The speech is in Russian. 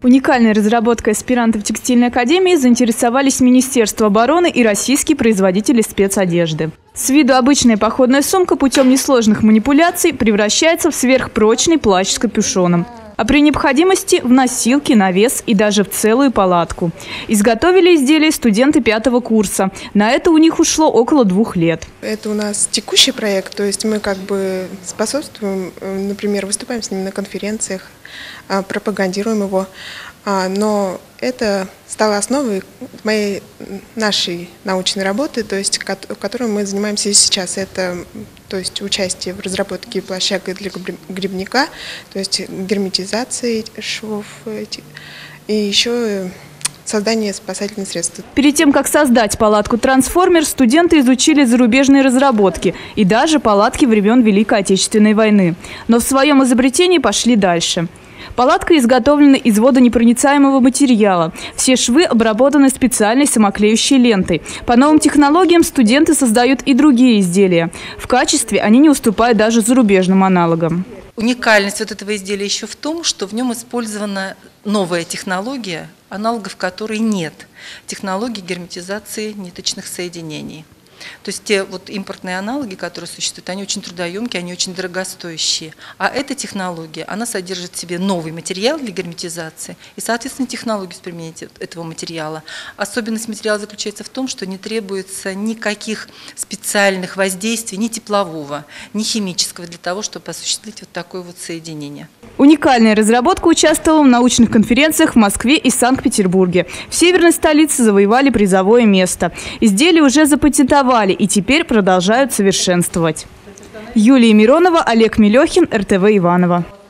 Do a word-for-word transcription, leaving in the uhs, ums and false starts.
Уникальной разработкой аспирантов текстильной академии заинтересовались Министерство обороны и российские производители спецодежды. С виду обычная походная сумка путем несложных манипуляций превращается в сверхпрочный плащ с капюшоном. А при необходимости в носилки, навес и даже в целую палатку. Изготовили изделия студенты пятого курса. На это у них ушло около двух лет. Это у нас текущий проект, то есть мы как бы способствуем, например, выступаем с ним на конференциях, пропагандируем его. Но это стало основой моей, нашей научной работы, то есть которой мы занимаемся и сейчас. Это то есть участие в разработке плаща для грибника, то есть герметизации швов и еще создание спасательных средств. Перед тем, как создать палатку «Трансформер», студенты изучили зарубежные разработки и даже палатки времен Великой Отечественной войны. Но в своем изобретении пошли дальше. Палатка изготовлена из водонепроницаемого материала. Все швы обработаны специальной самоклеющей лентой. По новым технологиям студенты создают и другие изделия. В качестве они не уступают даже зарубежным аналогам. Уникальность вот этого изделия еще в том, что в нем использована новая технология, аналогов которой нет. Технология герметизации ниточных соединений. То есть те вот импортные аналоги, которые существуют, они очень трудоемкие, они очень дорогостоящие. А эта технология, она содержит в себе новый материал для герметизации и, соответственно, технологию применения этого материала. Особенность материала заключается в том, что не требуется никаких специальных воздействий, ни теплового, ни химического, для того, чтобы осуществить вот такое вот соединение. Уникальная разработка участвовала в научных конференциях в Москве и Санкт-Петербурге. В северной столице завоевали призовое место. Изделия уже запатентовали и теперь продолжают совершенствовать. Юлия Миронова, Олег Мелехин, эр тэ вэ Иваново.